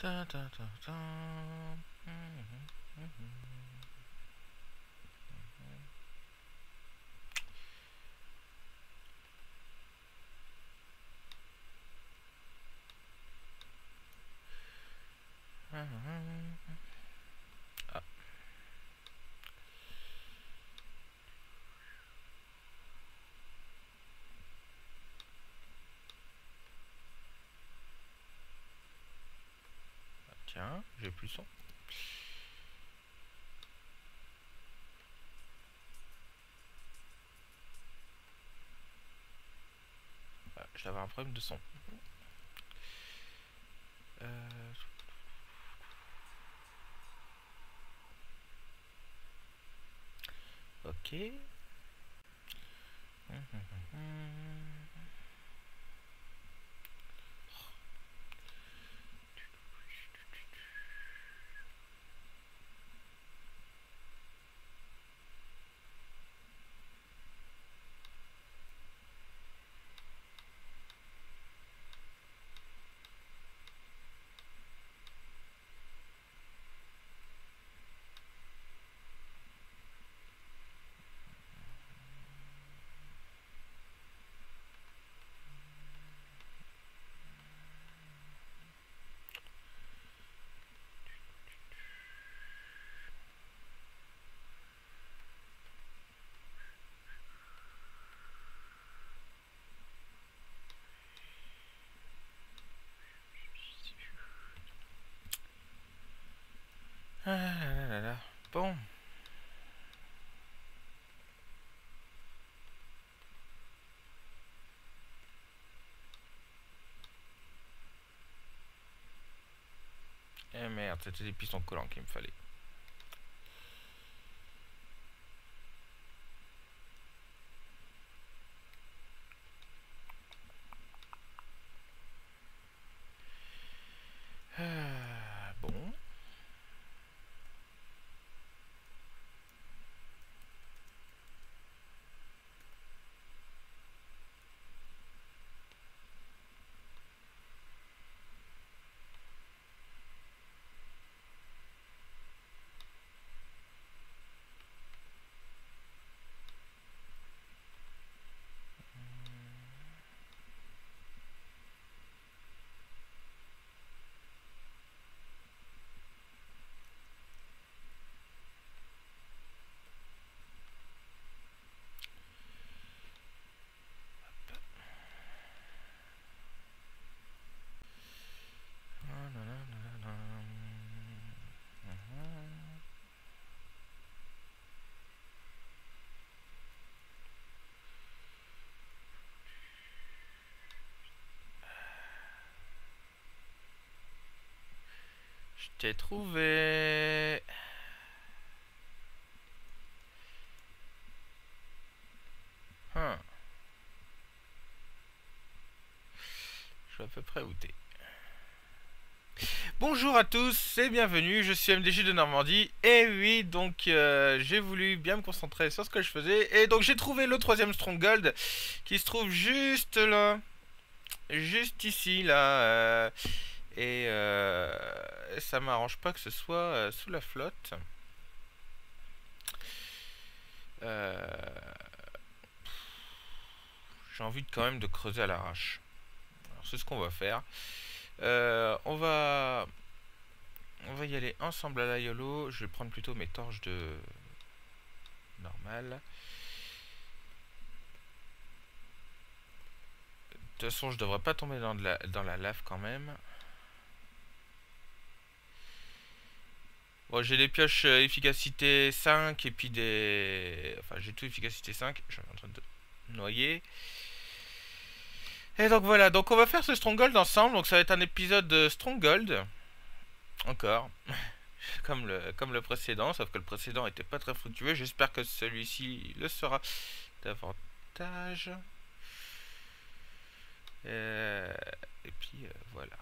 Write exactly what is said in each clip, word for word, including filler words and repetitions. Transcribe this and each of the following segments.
Ta, ta, ta, ta. Mhm, mhm. Ah, tiens, j'ai plus son. Ah, j'avais un problème de son. Euh, ok. Ah là là là. Bon. Eh merde, c'était des pistons collants qu'il me fallait. Ah, bon. Ah, là, là, là, là, là. Mhm. Je t'ai trouvé. Hein. Je suis à peu près où t'es. Bonjour à tous et bienvenue, je suis M D J de Normandie. Et oui, donc euh, j'ai voulu bien me concentrer sur ce que je faisais. Et donc j'ai trouvé le troisième Stronghold qui se trouve juste là. Juste ici, là. euh, et euh, ça m'arrange pas que ce soit euh, sous la flotte. Euh, j'ai envie de, quand même de creuser à l'arrache. Alors c'est ce qu'on va faire. Euh, on va... On va y aller ensemble à la YOLO. Je vais prendre plutôt mes torches de... normal. De toute façon, je devrais pas tomber dans, de la, dans la lave quand même. Bon, j'ai des pioches euh, efficacité cinq et puis des... Enfin, j'ai tout efficacité cinq. Je suis en train de noyer. Et donc voilà, donc on va faire ce Stronghold ensemble. Donc ça va être un épisode de Stronghold. Encore. Comme le, comme le précédent, sauf que le précédent était pas très fructueux. J'espère que celui-ci le sera davantage. Euh, et puis euh, voilà.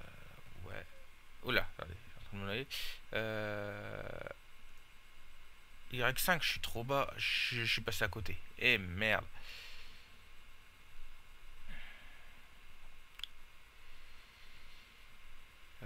Ouais. Oula, attendez, je suis en train de me noyer. Euh, Y cinq, je suis trop bas. Je, je suis passé à côté. Eh merde. Euh...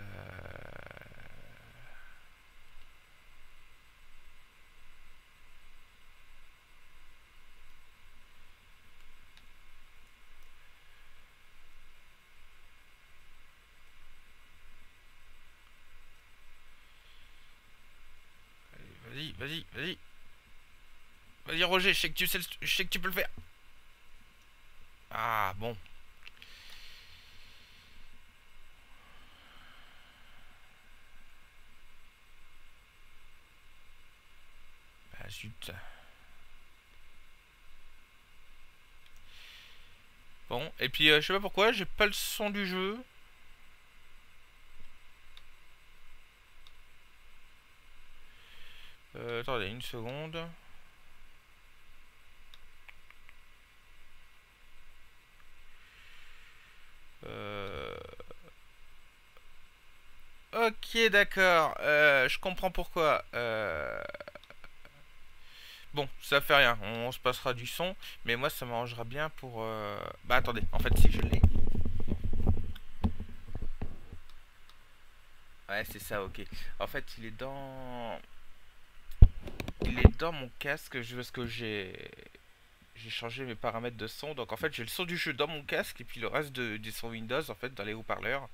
Vas-y, vas-y, vas-y. Vas-y Roger, je sais que tu sais, le- je sais que tu peux le faire. Ah bon. Bah zut. Bon, et puis euh, je sais pas pourquoi, j'ai pas le son du jeu. Euh, attendez une seconde. Euh... Ok, d'accord. Euh, je comprends pourquoi. Euh... Bon, ça fait rien. On, se passera du son. Mais moi, ça m'arrangera bien pour... euh, Bah, attendez. En fait, si je l'ai. Ouais, c'est ça, ok. En fait, il est dans... Il est dans mon casque. Je parce que j'ai... J'ai changé mes paramètres de son. Donc, en fait, j'ai le son du jeu dans mon casque. Et puis le reste de... des sons Windows, en fait, dans les haut-parleurs.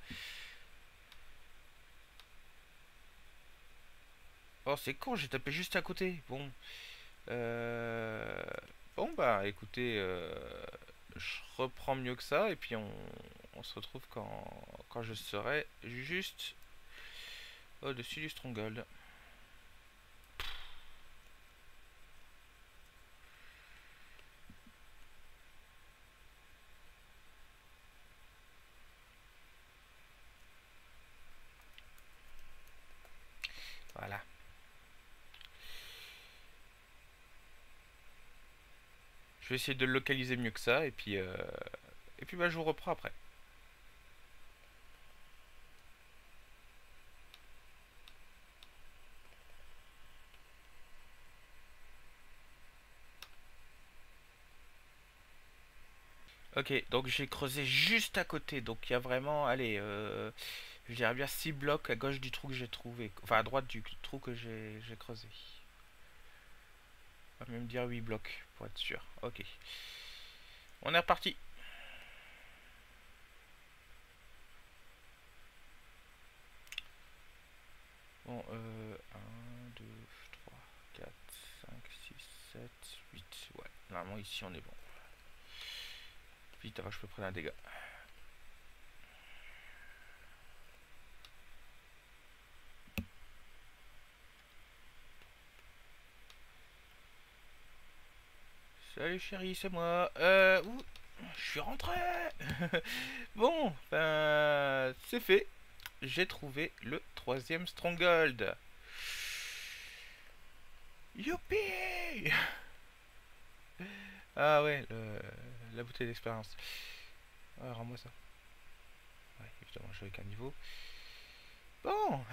Oh, c'est con, j'ai tapé juste à côté. Bon. Euh... Bon, bah, écoutez... euh, Je reprends mieux que ça. Et puis, on, on se retrouve quand... quand je serai juste au-dessus du Stronghold. Voilà. Je vais essayer de le localiser mieux que ça. Et puis, euh... et puis bah, je vous reprends après. Ok, donc j'ai creusé juste à côté. Donc il y a vraiment, allez, euh, je dirais bien six blocs à gauche du trou que j'ai trouvé. Enfin, à droite du trou que j'ai j'ai creusé. On va même dire huit blocs, pour être sûr. Ok. On est reparti. Bon, euh, un, deux, trois, quatre, cinq, six, sept, huit. Ouais, normalement ici on est bon. Vite avant que je peux prendre un dégât. Salut chérie, c'est moi. Euh, où je suis rentré. Bon, ben, c'est fait. J'ai trouvé le troisième Stronghold. Youpi! Ah ouais, le, la bouteille d'expérience. Ah, rends-moi ça. Ouais, évidemment, je avec un niveau. Bon!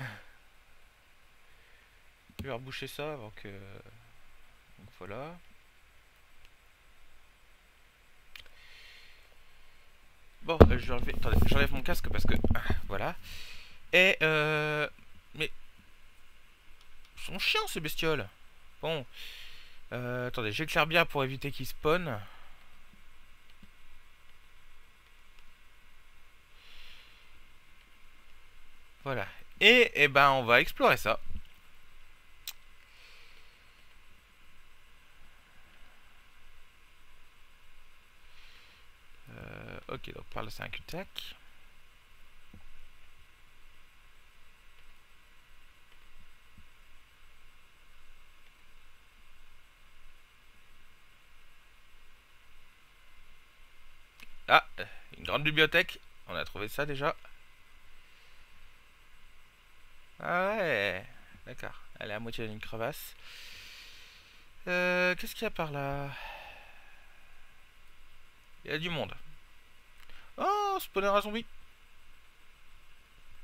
Je vais reboucher ça avant que... Donc voilà. Bon, euh, je vais enlever... Attendez, j'enlève mon casque parce que... ah, voilà. Et euh... Mais... Ils sont chiants ces bestioles. Bon. Euh, attendez, j'éclaire bien pour éviter qu'ils spawnent. Voilà. Et, eh ben, on va explorer ça. Euh, ok, donc par là c'est un cul-de-sac. Ah, une grande bibliothèque. On a trouvé ça déjà. Ah ouais, d'accord. Elle est à moitié d'une crevasse. Euh, qu'est-ce qu'il y a par là? Il y a du monde. Oh, spawner à zombie.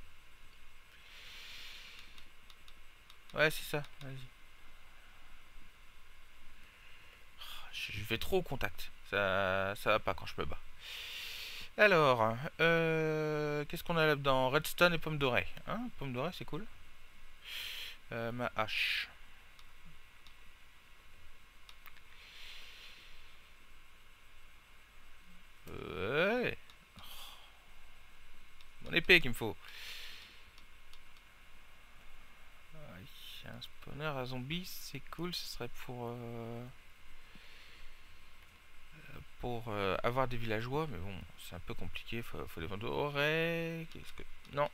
Ouais, c'est ça. Vas-y. je vais trop au contact. Ça, ça va pas quand je me bats. Alors, euh, qu'est-ce qu'on a là-dedans? Redstone et pomme d'oreille. Hein, pomme d'oreille, c'est cool. Euh, ma hache. Ouais. Mon épée qu'il me faut. Ah, un spawner à zombies, c'est cool. Ce serait pour... Euh... pour euh, avoir des villageois, mais bon, c'est un peu compliqué, faut, faut les vendre. Aurait... Qu'est-ce que... Non.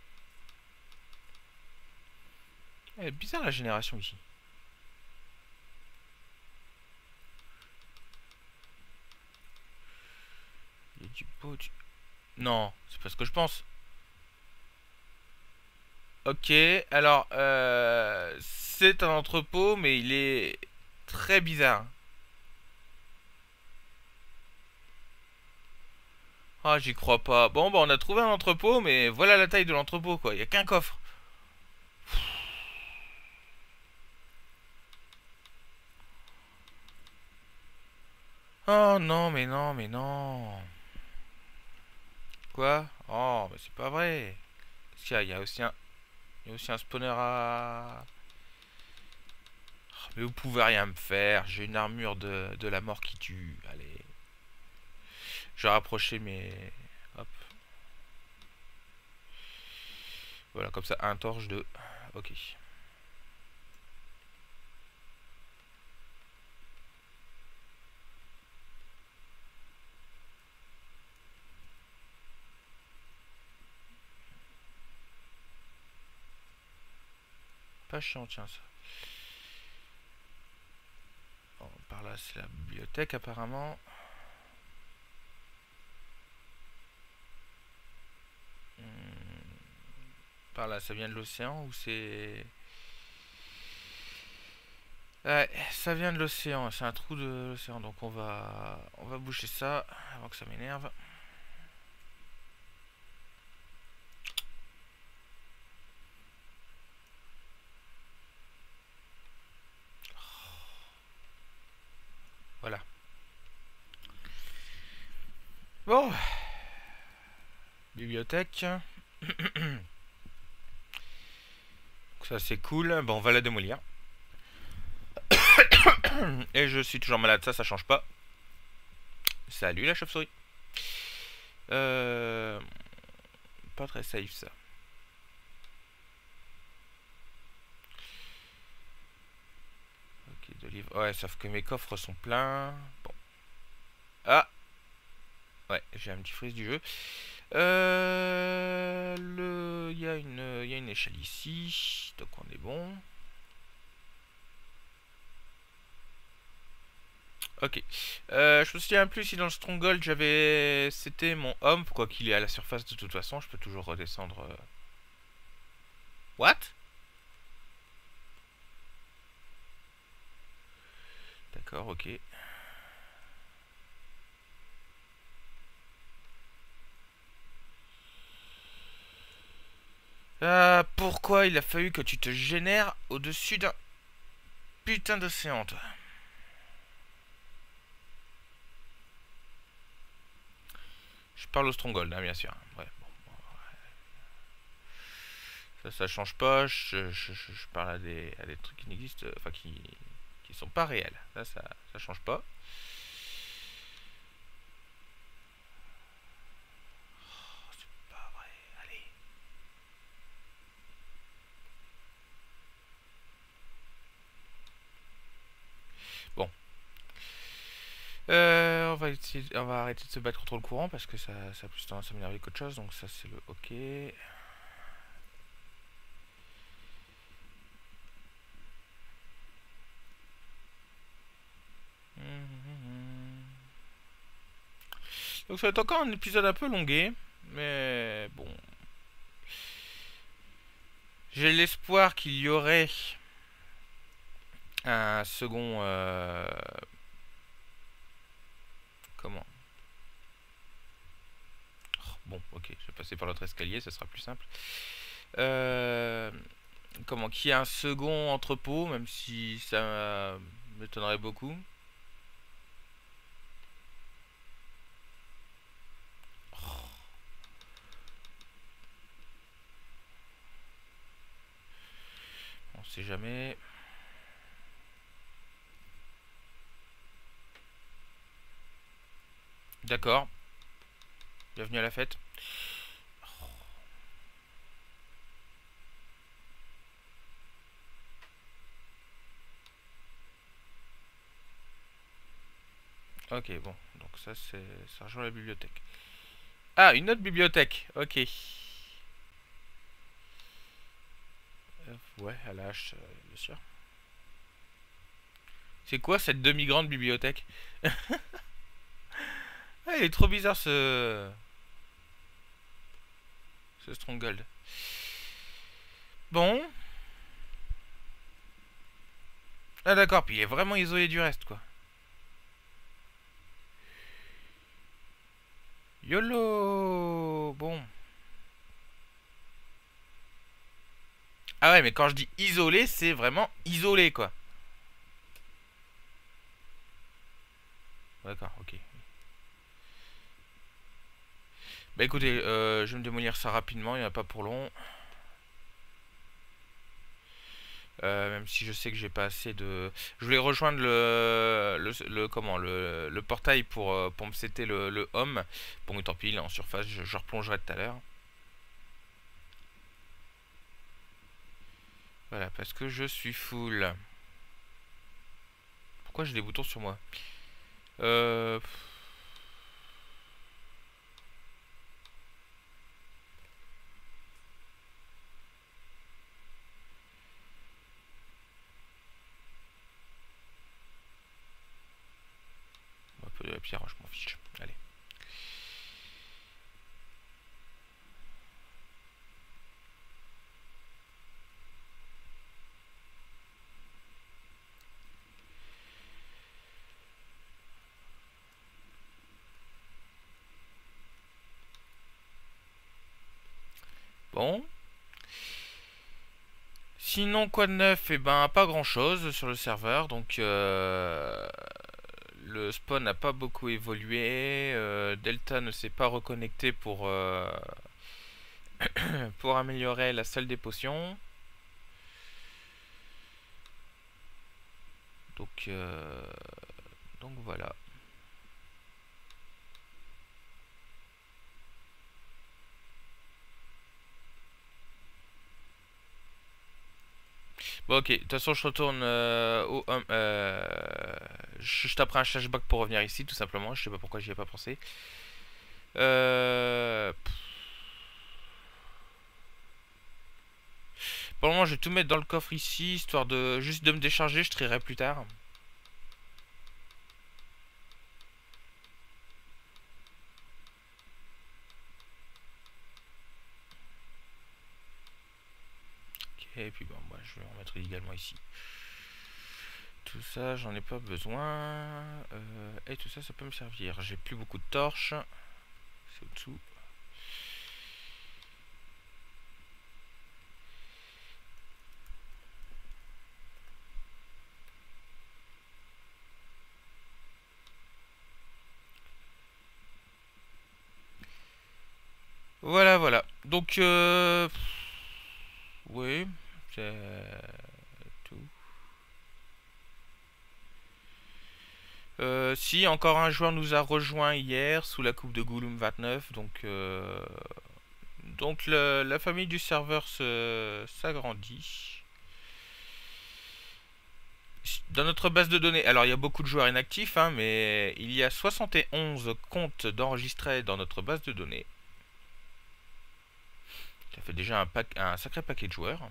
Elle est bizarre la génération ici. Il y a du beau... Du... Non, c'est pas ce que je pense. Ok, alors, euh, c'est un entrepôt, mais il est très bizarre. Ah, j'y crois pas. Bon, bah, on a trouvé un entrepôt, mais voilà la taille de l'entrepôt, quoi. Il y a qu'un coffre. Oh non, mais non, mais non. Quoi? Oh, mais c'est pas vrai. Qu'est-ce qu'il y a? Il y a aussi un, il y a aussi un spawner à... Oh, mais vous pouvez rien me faire. J'ai une armure de, de la mort qui tue. Allez. Je vais rapprocher mes... Hop. Voilà, comme ça, un torche, deux. Ok. Pas chiant, tiens, ça. Bon, par là, c'est la bibliothèque, apparemment. Hmm. Par là, ça vient de l'océan ou c'est... Ouais, ça vient de l'océan, c'est un trou de l'océan, donc on va on va boucher ça avant que ça m'énerve. Voilà. Bon. Bibliothèque. Ça c'est cool, bon on va la démolir. Et je suis toujours malade, ça ça change pas. Salut la chauve-souris. Euh... Pas très safe ça. Ok, de livres. Ouais, sauf que mes coffres sont pleins. Bon. Ah. Ouais, j'ai un petit freeze du jeu. Euh... Le... Il y a une... Il y a une échelle ici. Donc on est bon. Ok. Euh, je me souviens plus si dans le Stronghold j'avais... C'était mon homme, quoi qu'il est à la surface de toute façon, je peux toujours redescendre... Euh... What? D'accord, ok. Ah, pourquoi il a fallu que tu te génères au-dessus d'un putain d'océan, toi? Je parle au Stronghold, hein, bien sûr. Ouais, bon, bon, ouais. Ça, ça change pas. Je, je, je, je parle à des, à des trucs qui n'existent, enfin qui, qui sont pas réels. Ça, ça, ça change pas. Oh, c'est pas vrai. Allez. Bon. Euh, on, va essayer, on va arrêter de se battre contre le courant parce que ça, ça a plus tendance à m'énerver qu'autre chose. Donc ça c'est le ok. Donc ça va être encore un épisode un peu longué. Mais bon. J'ai l'espoir qu'il y aurait un second... Euh, comment? Oh, bon, ok, je vais passer par l'autre escalier, ça sera plus simple. Euh, comment? Qu'il y ait un second entrepôt, même si ça m'étonnerait beaucoup. sait jamais. D'accord. Bienvenue à la fête. Ok, bon. Donc ça, c'est ça rejoint la bibliothèque. Ah, une autre bibliothèque. Ok. Euh, ouais, à la hache, euh, bien sûr. C'est quoi cette demi-grande bibliothèque? Ah, il est trop bizarre ce... ce Stronghold. Bon. Ah d'accord, puis il est vraiment isolé du reste, quoi. YOLO. Bon. Ah ouais, mais quand je dis isolé, c'est vraiment isolé, quoi. D'accord, ok. Bah écoutez, euh, je vais me démolir ça rapidement, il n'y en a pas pour long. Euh, même si je sais que j'ai pas assez de... Je voulais rejoindre le... le, le comment le, le portail pour, euh, pour me setter le, le home. Bon, tant pis, il est en surface, je, je replongerai tout à l'heure. Voilà, parce que je suis full. Pourquoi j'ai des boutons sur moi? Euh... Un peu de la pierre, je m'en fiche. Allez. Bon. Sinon, quoi de neuf? Eh ben, pas grand chose sur le serveur. Donc, euh, le spawn n'a pas beaucoup évolué. Euh, Delta ne s'est pas reconnecté pour, euh, pour améliorer la salle des potions. Donc, euh, donc voilà. Bon, ok, de toute façon, je retourne euh, au home. Euh, je, je taperai un flashback pour revenir ici, tout simplement. Je sais pas pourquoi j'y ai pas pensé. Euh, pour le moment, je vais tout mettre dans le coffre ici, histoire de juste de me décharger. Je trierai plus tard. Ok, et puis bon, moi, je vais en mettre également ici. Tout ça, j'en ai pas besoin. Euh, et tout ça, ça peut me servir. J'ai plus beaucoup de torches. C'est au-dessous. Voilà, voilà. Donc, euh... oui, c'est tout. Euh, si, encore un joueur nous a rejoint hier sous la coupe de Gouloum vingt-neuf. Donc, euh... donc le, la famille du serveur s'agrandit. Dans notre base de données, alors il y a beaucoup de joueurs inactifs, hein, mais il y a soixante et onze comptes d'enregistrés dans notre base de données. Ça fait déjà un, pack, un sacré paquet de joueurs.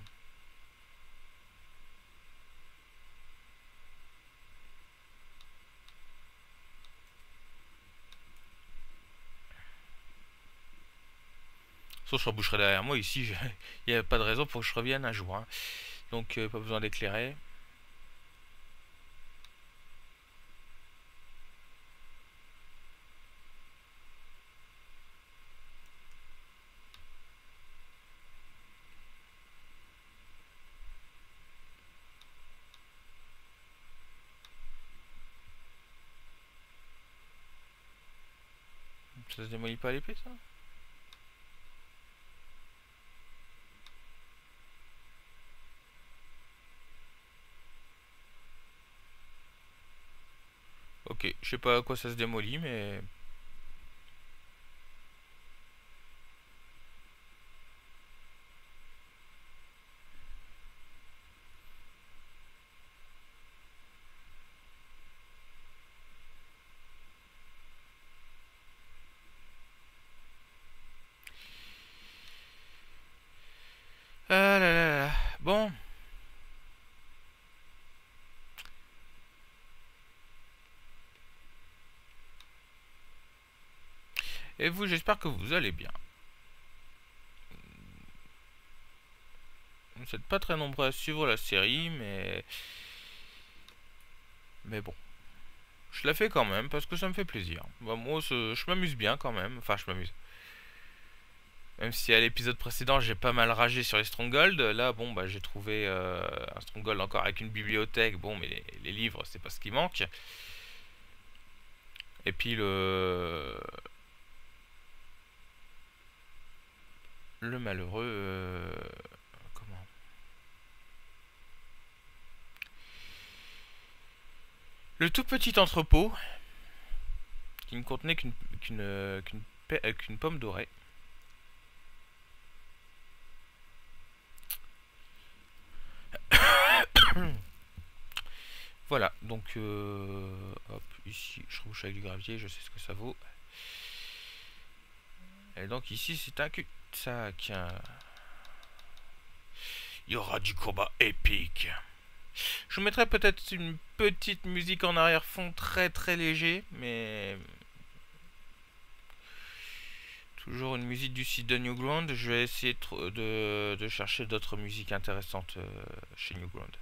Sauf que je reboucherai derrière moi. Ici, il n'y a pas de raison pour que je revienne un jour. Hein. Donc, euh, pas besoin d'éclairer. Ça se démolit pas à l'épée, ça? Ok, je sais pas à quoi ça se démolit, mais... Ah là là là. Bon. Et vous, j'espère que vous allez bien. Vous n'êtes pas très nombreux à suivre la série, mais... Mais bon. Je la fais quand même, parce que ça me fait plaisir. Bah, moi, je m'amuse bien quand même. Enfin, je m'amuse. Même si à l'épisode précédent, j'ai pas mal ragé sur les Stronghold. Là, bon, bah, j'ai trouvé euh, un Stronghold encore avec une bibliothèque. Bon, mais les, les livres, c'est pas ce qui manque. Et puis le... Le malheureux... euh, Comment Le tout petit entrepôt qui ne contenait qu'une qu'une qu'une pe- qu'une pomme dorée. Voilà, donc euh, hop, ici je rebouche avec du gravier, je sais ce que ça vaut. Et donc ici c'est un cul-de-sac. Il y aura du combat épique. Je vous mettrai peut-être une petite musique en arrière-fond très très léger, mais toujours une musique du site de Newground. Je vais essayer de, de, de chercher d'autres musiques intéressantes euh, chez Newground.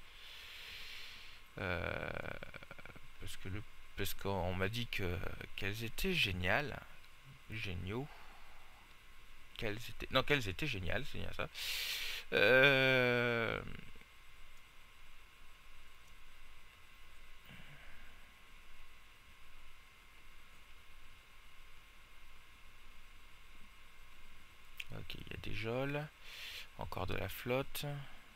Euh, parce que le parce qu'on m'a dit que qu'elles étaient géniales, géniaux, qu'elles étaient non qu'elles étaient géniales, c'est bien ça. Euh, ok, il y a des geôles, encore de la flotte.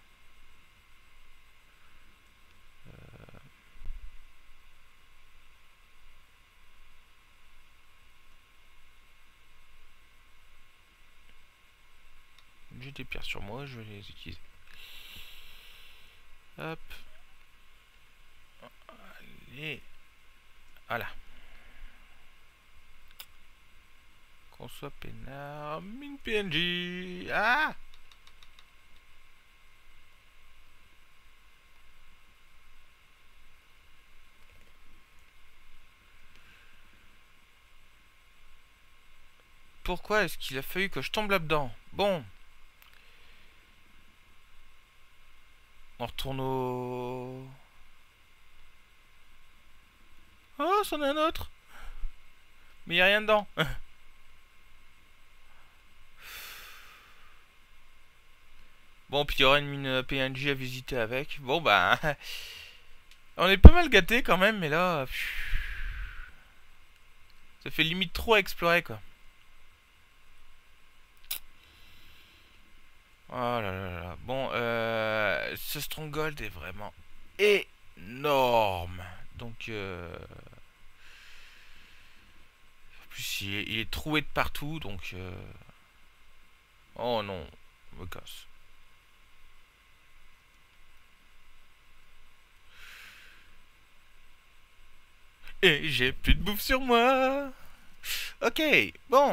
J'ai des pierres sur moi, je vais les utiliser. Hop. Allez. Voilà. Qu'on soit peinard. Mine P N J. Ah! Pourquoi est-ce qu'il a fallu que je tombe là-dedans? Bon. On retourne au... Oh, c'en est un autre. Mais il n'y a rien dedans. Bon, puis il y aura une mine P N J à visiter avec. Bon, bah... On est pas mal gâté quand même, mais là... Ça fait limite trop à explorer, quoi. Oh là là là. Bon, euh, ce Stronghold est vraiment énorme. Donc, euh, en plus, il est, il est troué de partout. Donc, euh, oh non, me casse. Et j'ai plus de bouffe sur moi. Ok, bon.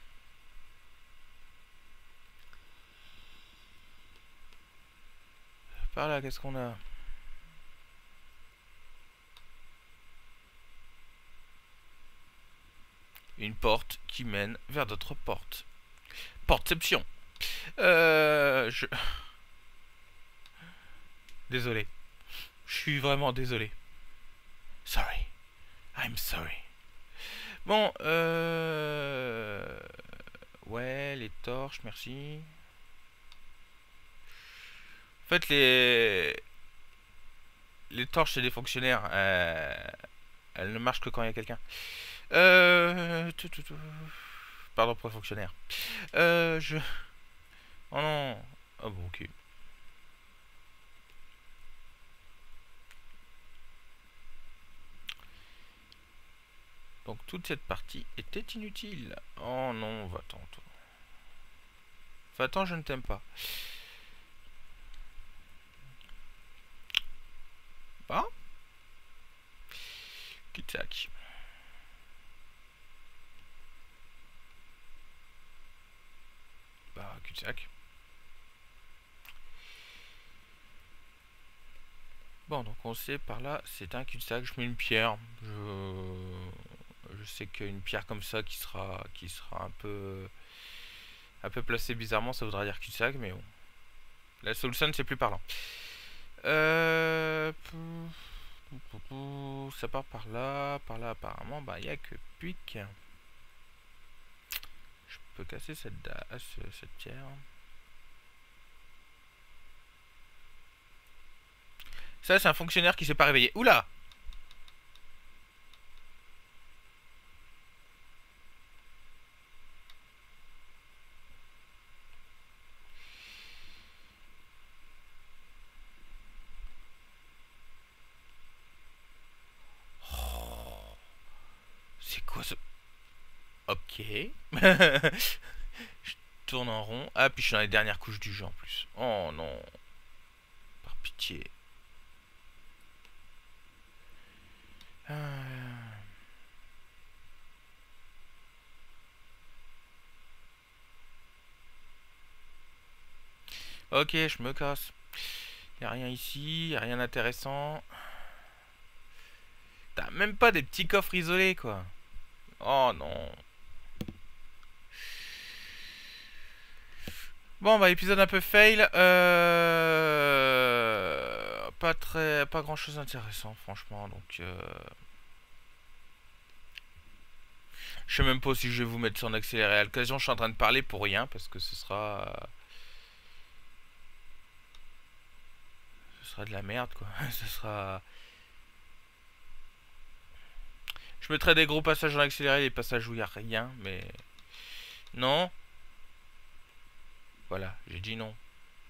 Par là, qu'est-ce qu'on a? Une porte qui mène vers d'autres portes. Porteception. Euh, je... Désolé. Je suis vraiment désolé. Sorry. I'm sorry. Bon, euh... Ouais, les torches, merci. En fait, les... Les torches, c'est des fonctionnaires. Euh... Elles ne marchent que quand il y a quelqu'un. Euh... Pardon pour les fonctionnaires. Euh... Je... Oh non. Ah bon, ok. Toute cette partie était inutile. Oh non, va-t'en, toi. Va-t'en, je ne t'aime pas. Bah Cul-de-sac. Bah, cul-de-sac. Bon, donc on sait par là, c'est un cul-de-sac. Je mets une pierre. Je, je sais qu'une pierre comme ça qui sera, qui sera un peu, un peu placée bizarrement, ça voudra dire cul-de-sac, mais bon. La Soulstone, c'est plus parlant. Euh... Ça part par là, par là apparemment, bah il n'y a que pique. Je peux casser cette, cette pierre. Ça, c'est un fonctionnaire qui s'est pas réveillé. Oula! Oh, c'est quoi ce... Ok. Je tourne en rond. Ah, puis je suis dans les dernières couches du jeu en plus. Oh non. Par pitié. Ah. Ok, je me casse. Y a rien ici, y a rien d'intéressant. T'as même pas des petits coffres isolés, quoi. Oh non. Bon, bah, épisode un peu fail. Euh... Pas très... Pas grand-chose d'intéressant, franchement, donc... Euh... Je sais même pas si je vais vous mettre sur en accéléré à l'occasion. Je suis en train de parler pour rien, parce que ce sera... Ce sera de la merde, quoi. Ce sera... Je mettrai des gros passages en accéléré, des passages où il n'y a rien, mais... Non. Voilà, j'ai dit non.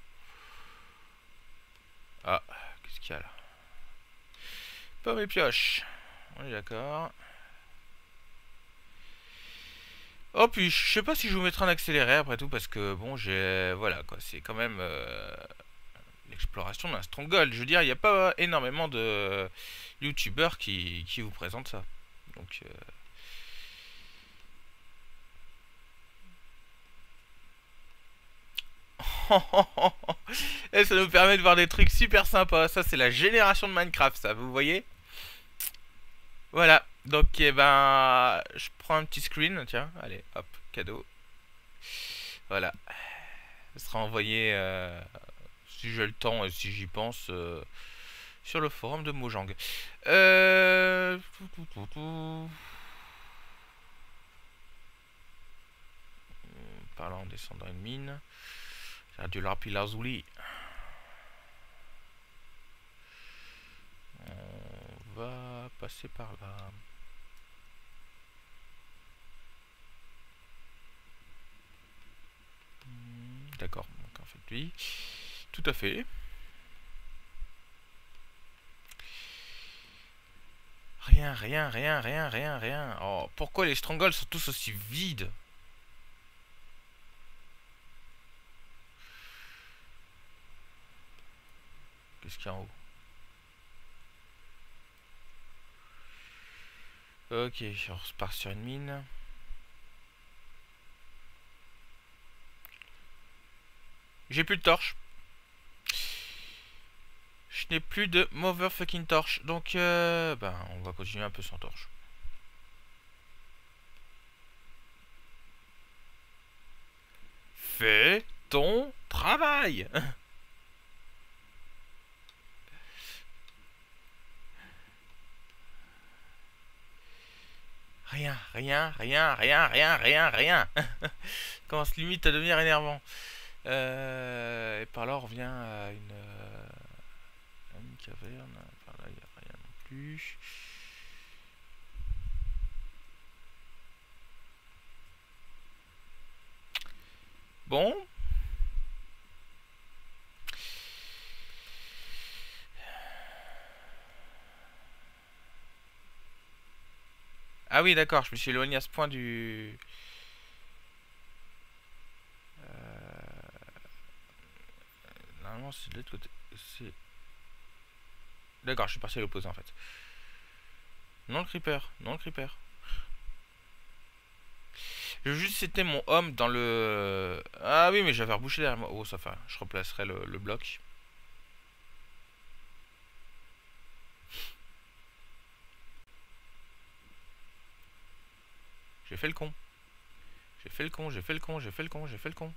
Ah, qu'est-ce qu'il y a là? Pomme et pioche. On est d'accord. Oh, puis je sais pas si je vous mettrai en accéléré après tout, parce que bon, j'ai... Voilà, quoi, c'est quand même... Euh... l'exploration d'un stronghold. Je veux dire, il n'y a pas énormément de youtubeurs qui, qui vous présentent ça. Donc... Euh... Et ça nous permet de voir des trucs super sympas. Ça, c'est la génération de Minecraft, ça, vous voyez? Voilà. Donc, eh ben, je prends un petit screen. Tiens, allez, hop, cadeau. Voilà. Ça sera envoyé, euh, si j'ai le temps et si j'y pense, euh, sur le forum de Mojang. Euh... Par là, on descend dans une mine. J'ai du lapis lazuli. On va passer par là. D'accord, donc en fait lui. Tout à fait. Rien, rien, rien, rien, rien, rien. Oh, pourquoi les strongholds sont tous aussi vides? Qu'est-ce qu'il y a en haut? Ok, on repart sur une mine. J'ai plus de torche. Je n'ai plus de motherfucking torche. Donc, euh, ben, on va continuer un peu sans torche. Fais ton travail. Rien, rien, rien, rien, rien, rien, rien. Commence limite à devenir énervant. Euh, et par là, on revient à une, euh, à une caverne. Par là, il n'y a rien non plus. Bon. Ah oui, d'accord, je me suis éloigné à ce point du... Normalement, c'est de l'autre côté. C'est... D'accord, je suis parti à l'opposé en fait. Non le creeper, non le creeper. Je veux juste c'était mon homme dans le... Ah oui, mais j'avais rebouché derrière moi. Oh, ça fait. Je replacerai le, le bloc. J'ai fait le con. J'ai fait le con, j'ai fait le con, j'ai fait le con, j'ai fait le con.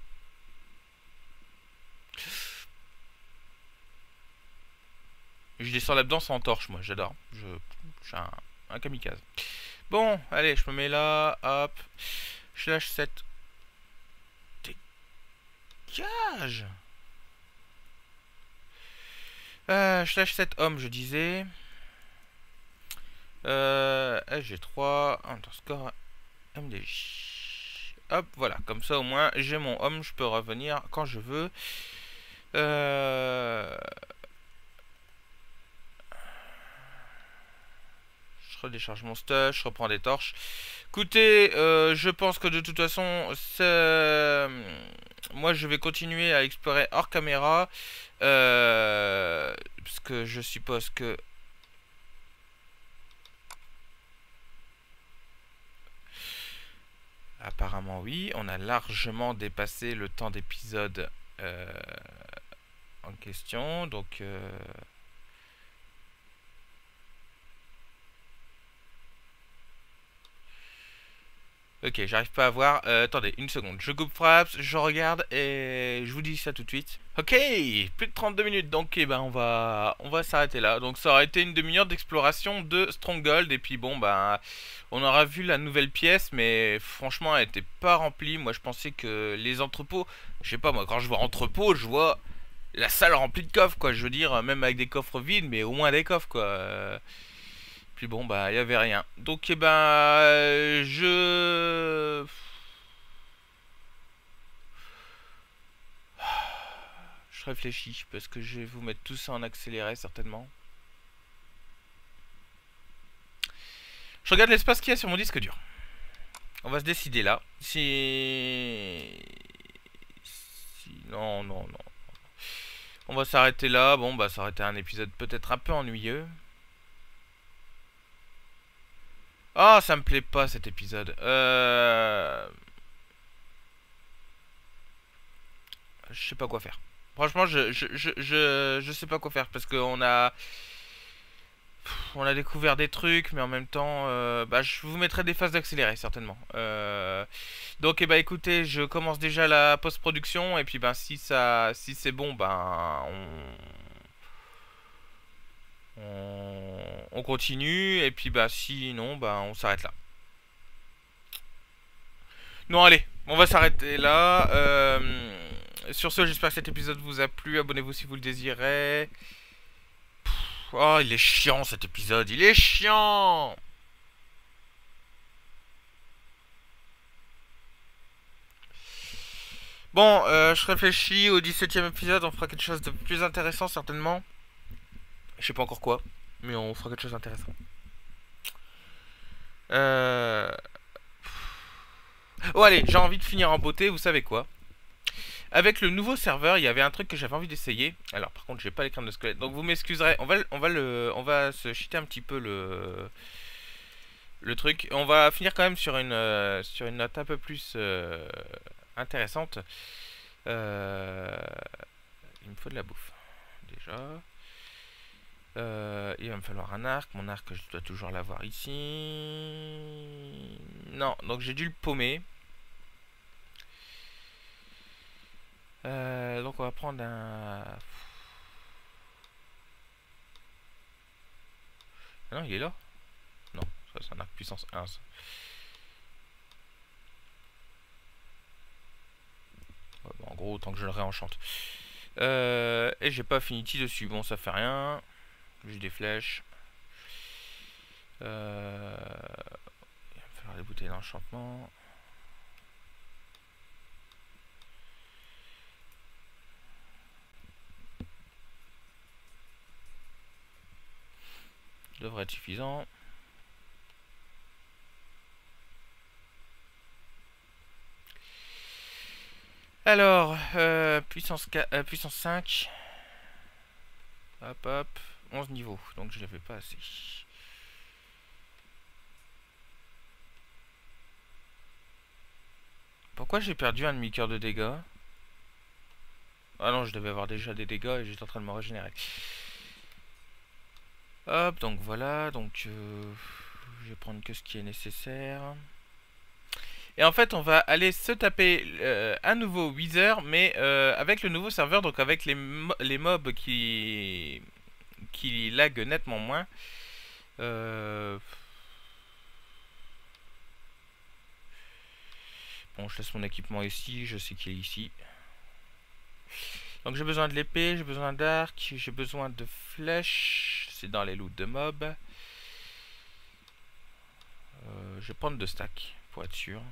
Je descends là-dedans sans torche, moi, j'adore. Je, je suis un, un kamikaze. Bon, allez, je me mets là, hop. Je lâche cette... Dégage. euh, Je lâche cet homme, je disais. Euh, G trois, underscore M D J. Hop, voilà, comme ça au moins j'ai mon homme, je peux revenir quand je veux. Euh... Je redécharge mon stuff, je reprends des torches. Écoutez, euh, je pense que de toute façon, moi je vais continuer à explorer hors caméra. Euh... Parce que je suppose que... Apparemment oui, on a largement dépassé le temps d'épisode euh, en question, donc... Euh... Ok, j'arrive pas à voir. Euh, attendez, une seconde. Je coupe Fraps, je regarde et je vous dis ça tout de suite. Ok, plus de trente-deux minutes, donc eh ben, on va, on va s'arrêter là. Donc ça aurait été une demi-heure d'exploration de Stronghold. Et puis bon, ben, on aura vu la nouvelle pièce, mais franchement, elle était pas remplie. Moi, je pensais que les entrepôts... Je sais pas, moi, quand je vois entrepôt, je vois la salle remplie de coffres, quoi. Je veux dire, même avec des coffres vides, mais au moins des coffres, quoi. Euh... Puis bon, bah, il y avait rien. Donc, eh ben, euh, je... Je réfléchis, parce que je vais vous mettre tout ça en accéléré, certainement. Je regarde l'espace qu'il y a sur mon disque dur. On va se décider là. Si... si... Non, non, non. On va s'arrêter là. Bon, bah, ça aurait été un épisode peut-être un peu ennuyeux. Ah, oh, ça me plaît pas cet épisode. Euh... Je sais pas quoi faire. Franchement, je, je, je, je, je sais pas quoi faire parce qu'on a... On a découvert des trucs, mais en même temps, euh, bah, je vous mettrai des phases d'accéléré, certainement. Euh, donc, eh bah, écoutez, je commence déjà la post-production, et puis, ben, si ça, si c'est bon, ben, on, on, on continue, et puis, bah, sinon, ben, on s'arrête là. Non, allez, on va s'arrêter là. Euh, sur ce, j'espère que cet épisode vous a plu. Abonnez-vous si vous le désirez. Oh, il est chiant cet épisode, il est chiant. Bon, euh, je réfléchis, au dix-septième épisode, on fera quelque chose de plus intéressant, certainement. Je sais pas encore quoi, mais on fera quelque chose d'intéressant. Euh... Oh, allez, j'ai envie de finir en beauté, vous savez quoi. Avec le nouveau serveur, il y avait un truc que j'avais envie d'essayer. Alors, par contre, j'ai pas l'écran de squelette, donc vous m'excuserez. On va, on va le, on va se cheater un petit peu le, le truc. On va finir quand même sur une, euh, sur une note un peu plus euh, intéressante. Euh... Il me faut de la bouffe, déjà. Euh, il va me falloir un arc. Mon arc, je dois toujours l'avoir ici. Non, donc j'ai dû le paumer. Euh, donc on va prendre un... Ah non, il est là. Non, ça c'est un arc puissance un. Ça. Ouais, bon, en gros, autant que je le réenchante. Euh, et j'ai pas affinity dessus. Bon, ça fait rien. J'ai des flèches. Euh, il va me falloir des bouteilles d'enchantement. Devrait être suffisant. Alors, euh, puissance, quatre, euh, puissance cinq. Hop hop. onze niveaux, donc je l'avais pas assez. Pourquoi j'ai perdu un demi-cœur de dégâts? Ah non, je devais avoir déjà des dégâts et j'étais en train de me régénérer. Hop, donc voilà, donc euh, je vais prendre que ce qui est nécessaire. Et en fait, on va aller se taper euh, un nouveau Wither, mais euh, avec le nouveau serveur, donc avec les, mo les mobs qui, qui lag nettement moins. Euh... Bon, je laisse mon équipement ici, je sais qu'il est ici. Donc j'ai besoin de l'épée, j'ai besoin d'arc, j'ai besoin de flèches. C'est dans les loots de mobs. Euh, je vais prendre deux stacks pour être sûr.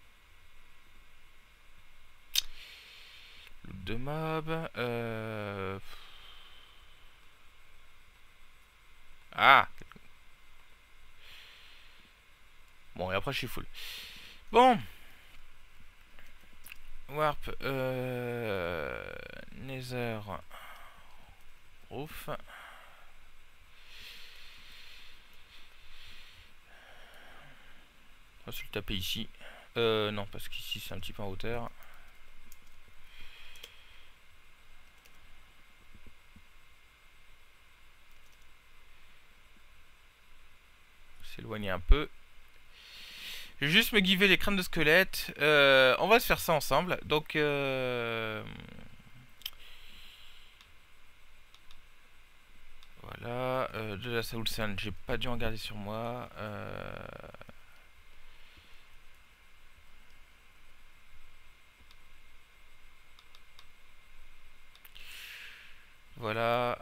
Loot de mobs. Euh... Ah. Bon, et après je suis full. Bon. Warp. Euh... Nether. Roof. On va se le taper ici. Euh, non, parce qu'ici c'est un petit peu en hauteur. S'éloigner un peu. Je vais juste me giver les crânes de squelette. Euh, on va se faire ça ensemble. Donc, euh... voilà. Euh, de la Soul Sand, j'ai pas dû en garder sur moi. Euh... Voilà.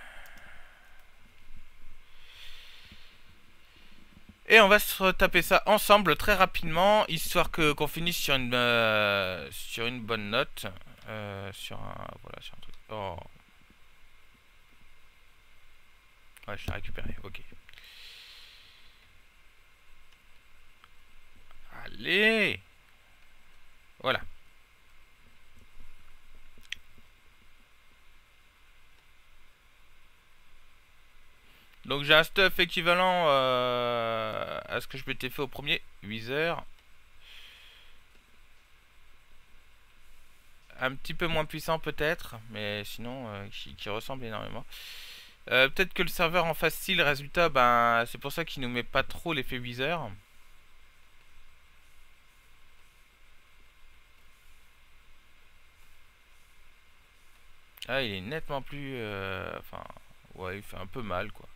Et on va se taper ça ensemble très rapidement, histoire que qu'on finisse sur une euh, sur une bonne note, euh, sur un voilà sur un truc. Oh. Ouais, je l'ai récupéré. Ok. Allez. Voilà. Donc j'ai un stuff équivalent euh, à ce que je m'étais fait au premier Wither. Un petit peu moins puissant peut-être, mais sinon euh, qui, qui ressemble énormément. Euh, peut-être que le serveur en fasse si le résultat, ben c'est pour ça qu'il nous met pas trop l'effet Wither. Ah, il est nettement plus... Euh, enfin, ouais, il fait un peu mal quoi.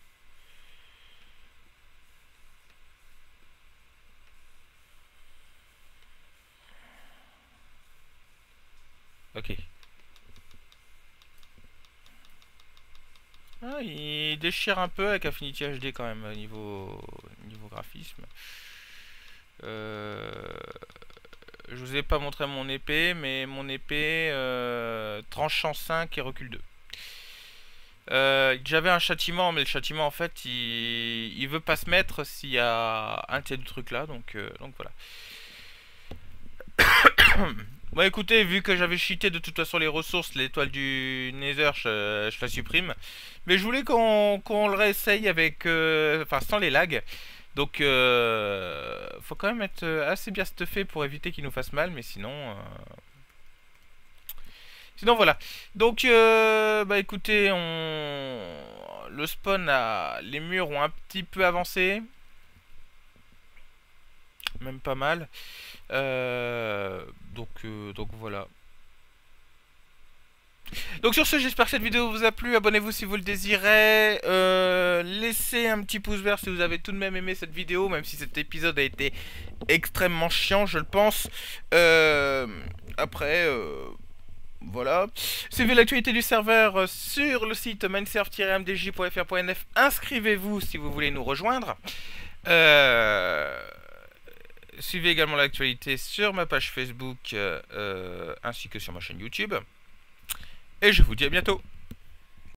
Ok. Ah, il déchire un peu avec Affinity H D quand même au niveau, niveau graphisme. Euh, je vous ai pas montré mon épée, mais mon épée euh, tranchant cinq et recul deux. Euh, J'avais un châtiment, mais le châtiment en fait il, il veut pas se mettre s'il y a un tel truc là, donc, euh, donc voilà. Bon écoutez, vu que j'avais cheaté de toute façon les ressources, l'étoile du Nether, je, je la supprime. Mais je voulais qu'on qu'on le réessaye avec, euh, enfin sans les lags. Donc euh, faut quand même être assez bien stuffé pour éviter qu'il nous fasse mal, mais sinon... Euh... Sinon voilà. Donc euh, bah écoutez, on... le spawn a... Les murs ont un petit peu avancé. Même pas mal. Euh, donc, euh, donc voilà. Donc sur ce, j'espère que cette vidéo vous a plu. Abonnez-vous si vous le désirez. Euh, laissez un petit pouce vert si vous avez tout de même aimé cette vidéo, même si cet épisode a été extrêmement chiant, je le pense. Euh, après, euh, voilà. Suivez l'actualité du serveur sur le site minesurf tiret m d j point f r point n f. Inscrivez-vous si vous voulez nous rejoindre. Euh... Suivez également l'actualité sur ma page Facebook euh, ainsi que sur ma chaîne YouTube. Et je vous dis à bientôt.